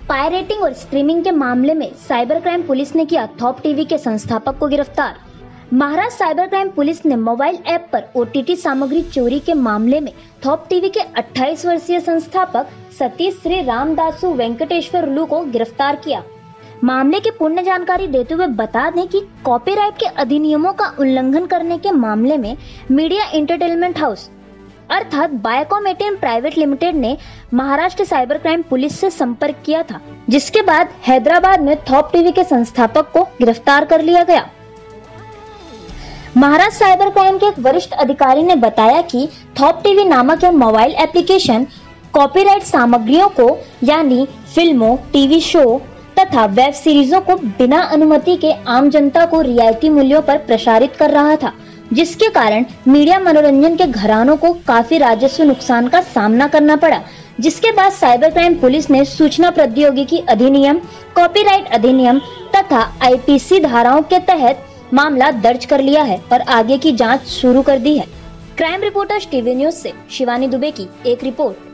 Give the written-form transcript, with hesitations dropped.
Pirating और streaming के मामले में साइबर क्राइम पुलिस ने किया थॉप टीवी के संस्थापक को गिरफ्तार। महाराष्ट्र साइबर क्राइम पुलिस ने मोबाइल ऐप पर ओटीटी सामग्री चोरी के मामले में थॉप टीवी के 28 वर्षीय संस्थापक सतीश श्री रामदासु वेंकटेश्वरलू को गिरफ्तार किया। मामले की पूर्ण जानकारी देते हुए बता दें कि कॉपीराइट के अधिनियमों का उल्लंघन करने के मामले में मीडिया एंटरटेनमेंट हाउस अर्थात बायोकॉम 18 प्राइवेट लिमिटेड ने महाराष्ट्र साइबर क्राइम पुलिस से संपर्क किया था, जिसके बाद हैदराबाद में थॉप टीवी के संस्थापक को गिरफ्तार कर लिया गया। महाराष्ट्र साइबर क्राइम के एक वरिष्ठ अधिकारी ने बताया कि थॉप टीवी नामक यह मोबाइल एप्लीकेशन कॉपीराइट सामग्रियों को यानी फिल्मों, टीवी शो तथा वेब सीरीजों को बिना अनुमति के आम जनता को रियायती मूल्यों पर प्रसारित कर रहा था, जिसके कारण मीडिया मनोरंजन के घरानों को काफी राजस्व नुकसान का सामना करना पड़ा। जिसके बाद साइबर क्राइम पुलिस ने सूचना प्रौद्योगिकी अधिनियम, कॉपीराइट अधिनियम तथा आईपीसी धाराओं के तहत मामला दर्ज कर लिया है और आगे की जांच शुरू कर दी है। क्राइम रिपोर्टर्स टीवी न्यूज से शिवानी दुबे की एक रिपोर्ट।